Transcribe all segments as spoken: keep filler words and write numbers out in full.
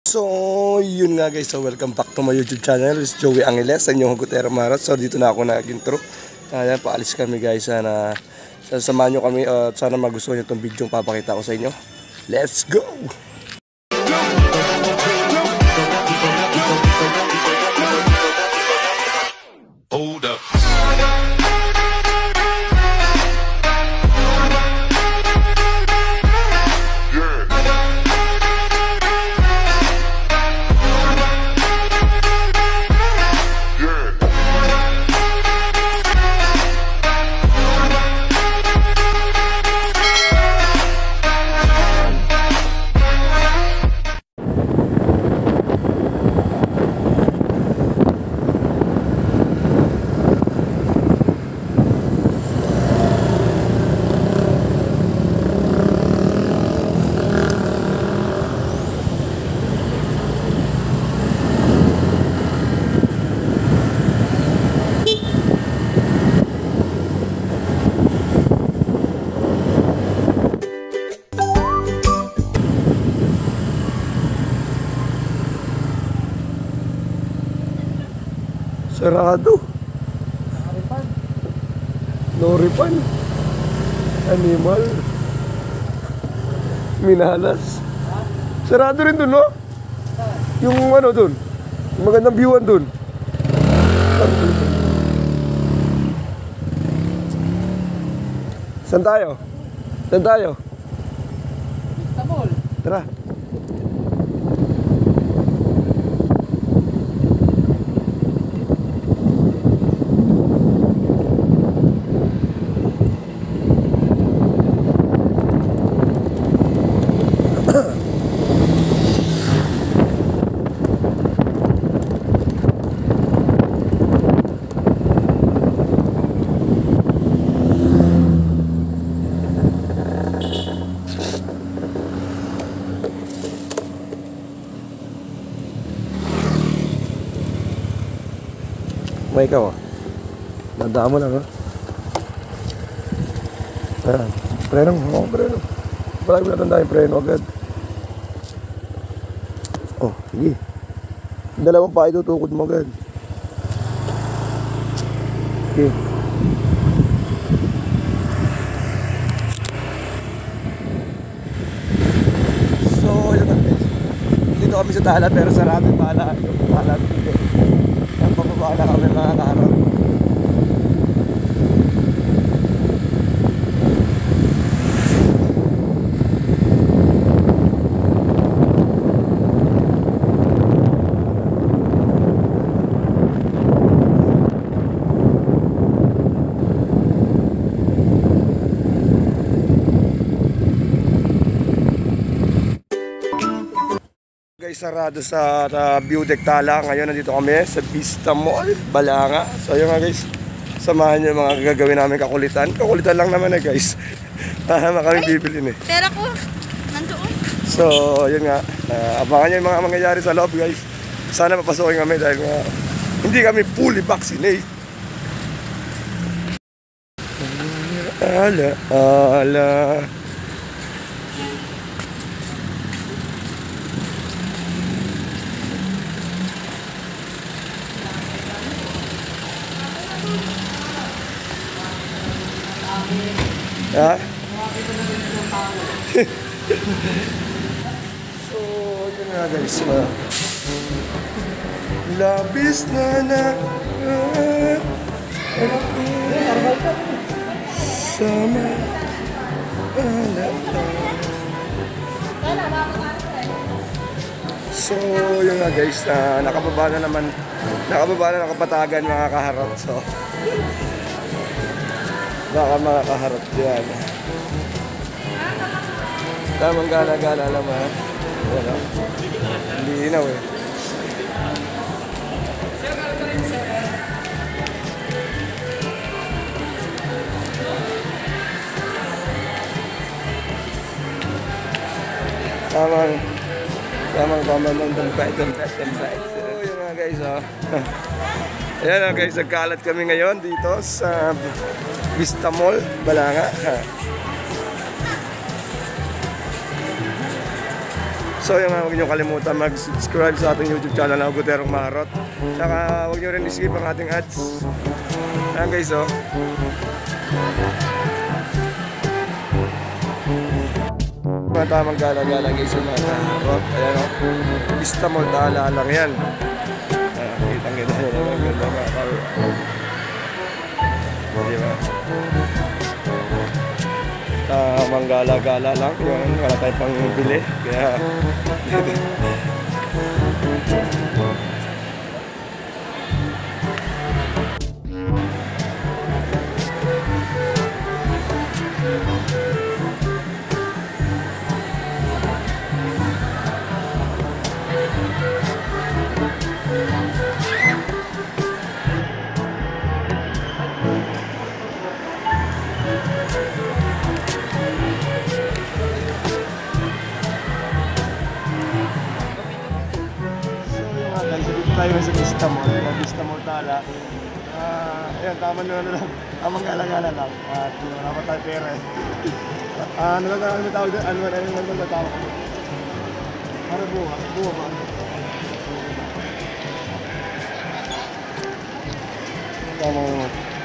So, yun nga guys. So, welcome back to my YouTube channel. It's Joey Angeles sa inyong Hugotero Marat. So, dito na ako nag-intro. Ayan, paalis kami guys. Sana, sana samahan nyo kami. At uh, sana magustuhan nyo itong video yung papakita ko sa inyo. Let's go! Hold up. Sarado. No refund. Animal. Minalas. Sarado rin dun, no? Yung ano dun. Yung magandang viewan dun. Saan tayo? Saan tayo? Tara. May ikaw ah. Nadaan mo lang ah. Ayan. Preno mo. Oo, preno. Palagi mo natanda yung preno agad. Oh, sige. Dalawang pa itutukod mo agad. Okay. So, yun na. Dito kami sa Tala pero sarado yung pala. Yung pala dito. Ang pababa na kami mga kaharap. Sarado sa uh, view deck Tala. Ngayon nandito kami sa Vista Mall, Balanga. So yun nga guys, samahan nyo mga gagawin namin kakulitan. Kakulitan lang naman eh guys. Mahama kami bibilin eh. Pera ko, nandoon. So yun nga, uh, abangan nyo yung mga mangyayari sa loob guys. Sana papasukin kami dahil nga hindi kami fully vaccinated. Ala, ala. Ha? So, yun nga guys. Uh, labis na na uh, sama ala. So, yun nga guys. Uh, nakababa na naman. Nakababa na ng Kapatagan mga kaharap. So, baka mga kaharap yan. Tamang gala-gala alam ha. Wala. Hindi inaw eh. Tamang Tamang tamang ng tempet, tempet, tempet. So yun mga guys oh. Ayan mga guys, nagkalat kami ngayon dito sa Vista Mall, Balanga. So yung huwag nyo kalimutan mag-subscribe sa ating YouTube channel na Guterong Marot. Tsaka huwag nyo rin i-skip ang ating ads. Ayan guys, oh. Mga tamang gala-gala guys yung mga kaharot. Ayan, oh. Vista Mall, Tala lang yan. Ayan, kitang-kita nyo naman. Ganda mga kaharot. Diba? Tamang gala-gala lang. Yung wala tayo pang bili. Kaya... tayo sa Vista Mall, sa Vista Mall Tala. Ah, ayan, tama na ano lang, tamang gala-gala lang. At wala pa tayo pera eh. Ah, ano lang ano may tawag doon? Ano ano ano ano tawag? Para buha, buha ba? Tamang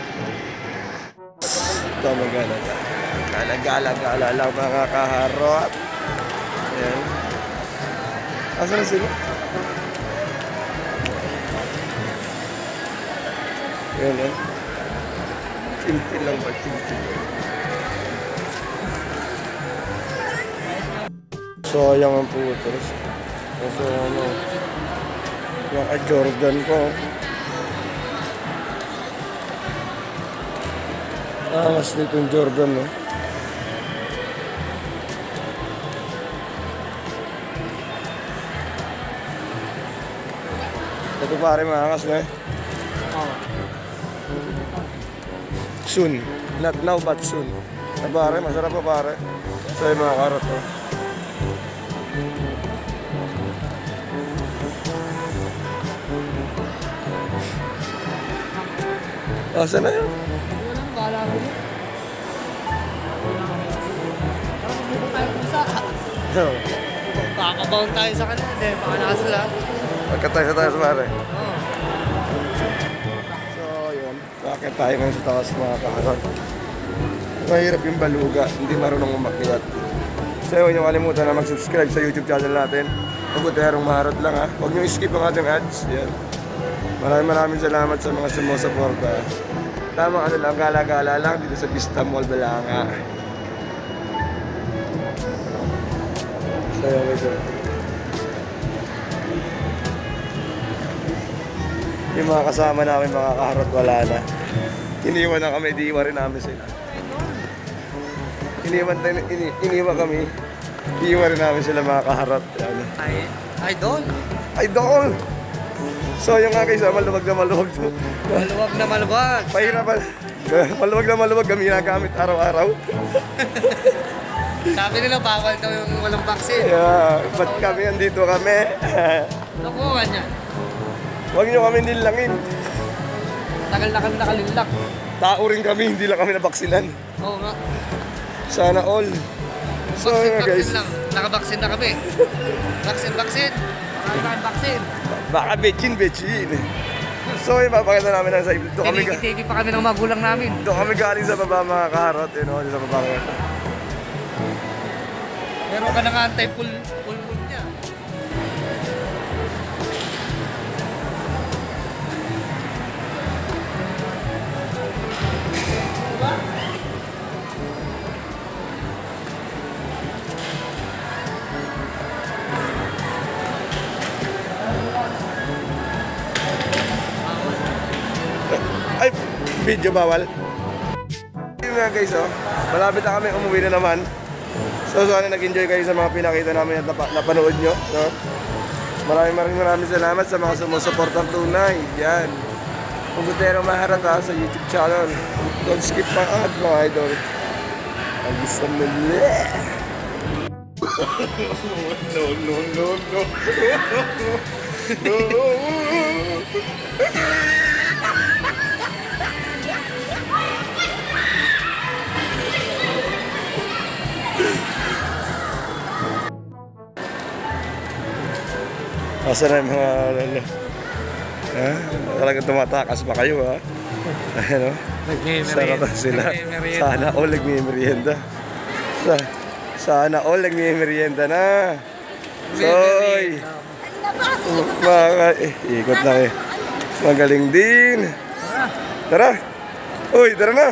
tamang gala-gala. Gala-gala-gala lang mga kaharot. Ayan. Asan na sila? Yan eh. Simple lang ba? Simple. So, ayan ang putos. So, ano. Yung kay Jordan ko. Angas nito yung Jordan, no? Ito pare, maangas na eh. Soon. Not now but soon. Ay pare, masarap pa pare. So yung mga karot oh. Oh, saan na yun? Walang bala ko. Parang bubong tayo pusa. Kakabaon tayo sa kanila. Hindi, baka nakasala. Magkatay sa tayo sa pare. Oo. Bakit tayo ngayon sa taas mga kaharot? Mahirap yung baluga, hindi marunong umakyat. So huwag niyo kalimutan na mag-subscribe sa YouTube channel natin. Guterong Marot lang ha. Huwag niyo skip ang ating ads. Yan. Maraming maraming salamat sa mga sumusuporta. Tamang ano lang, gala-gala lang dito sa Vista Mall, Balanga. So yun ito. Yung mga kasama namin mga kaharot wala na. Iniwan na kami, diiwan rin namin sila. Iniwan, tayo, ini, iniwan kami, diiwan rin namin sila mga kaharot. Ay, idol. Idol! So yung nga guys, maluwag na maluwag to. Maluwag na maluwag. Pahirapan. Maluwag na maluwag kami ginagamit araw-araw. Sabi nila bawal daw yung walang vaccine. Yeah, ba't kami andito kami? Nakuha niya. Huwag nyo kami nilangin. Tagal na kami nakalilak. Tao rin kami, hindi lang kami nabaksinan. Oo nga. Sana all. So Vaccine, nga guys. vaccine lang. Nakabaksin na kami. Vaccine, vaccine. Marami tayong vaccine. Baka betchin, betchin. So ipapakita namin lang sa ibig. Doon kami, Tinigitigi pa kami ng magulang namin. doon kami galing sa baba mga kaharot. Yun o, sa baba ngayon. Meron ka nang anti-full full moon niya. Ay, video bawal. Yun nga guys, oh. Malapit na kami, umuwi na naman. So sana nag-enjoy kayo sa mga pinakita namin at nap napanood nyo, no? Maraming maraming maraming salamat sa mga sumusuportang tunay. Yan. Guterong Marot ha, sa YouTube channel. Don't skip my ads mga idol. Ang gusto mo bleh. No, no, no, no. No, no. Asa na yung mga... Ano, ha? Talagang tumatakas pa kayo, ha? Ayan, o. Sarap sila. Sana all nagmimerienda. Sa- Sana all nagmimerienda na. Soy! Mga... Eh, ikot lang eh. Magaling din. Tara! Uy, tara na!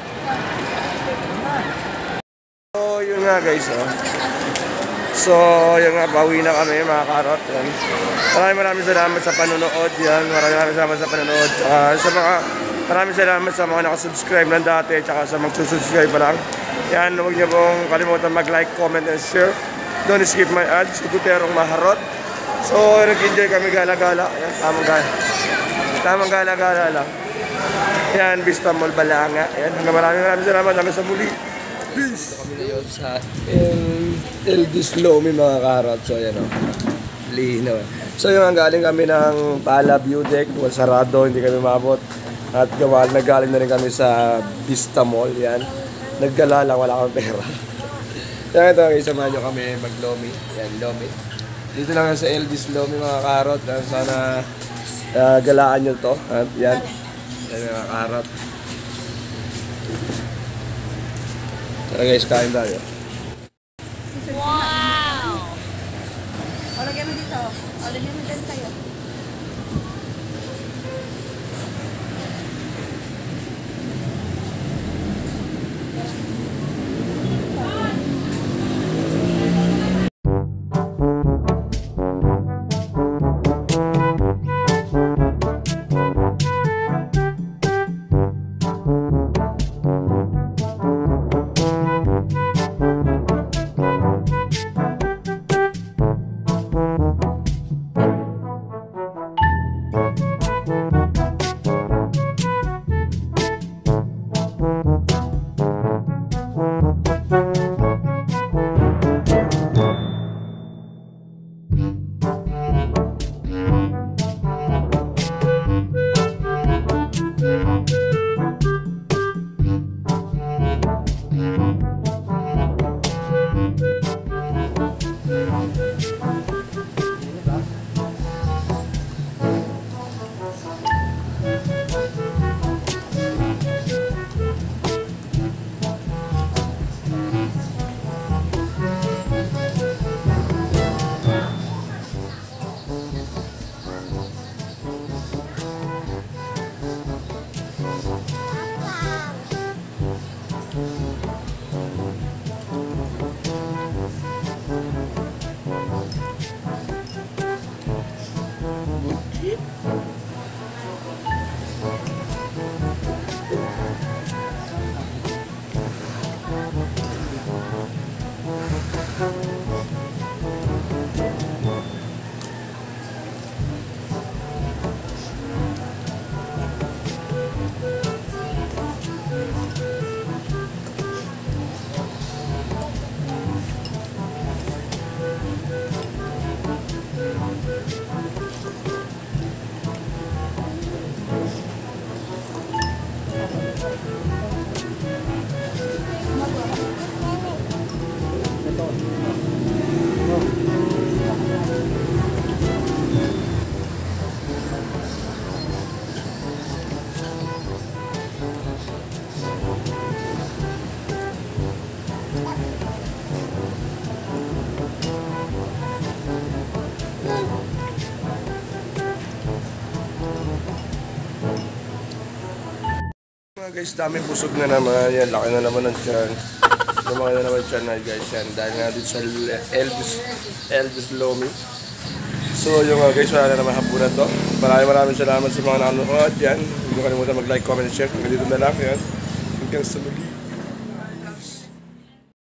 So, yun nga guys, oh. So, yun nga, bawi na kami mga karot. Yan. Maraming maraming salamat sa panonood. Yan. Maraming maraming salamat sa panonood. Uh, sa mga, maraming salamat sa mga nakasubscribe lang dati tsaka sa magsusubscribe pa lang. Yan, huwag niyo pong kalimutan mag-like, comment, and share. Don't skip my ads. Guterong maharot. So, nag-enjoy kami gala-gala. Yan, tamang gala. Tamang gala-gala lang. Yan, Vista Mall Balanga. Yan, maraming maraming salamat. Hanggang sa muli. Peace! Kami ngayon sa El, El Dislomi mga karot. So, yan o. Lino. So, yung galing kami ng Tala View Deck. Sarado, hindi kami mabot. At gawa, nagaling na rin kami sa Vista Mall. Yan. Naggala lang, wala kang pera. Yan, ito, isamahan nyo kami mag-lomi. Yan, lomi. Dito lang sa El Dislomi mga karot. Yan, sana uh, galaan nyo to. At yan. Yan mga karot. Tara guys, kain tayo. Wow! O, lagyan mo dito. O, lagyan mo dyan tayo. Guys, dami busog na naman. Yan, laki na naman ng tiyan. Lumaki na naman tiyan na guys yan. Dahil nga dito sa Elvis, Elvis Lomi. So yung uh, guys, wala na naman hapunan to. Maraming maraming salamat sa mga nanonood. Yan, hindi ko kalimutan mag-like, comment, and share. Hanggang dito na lang. Yan. Hanggang sa muli.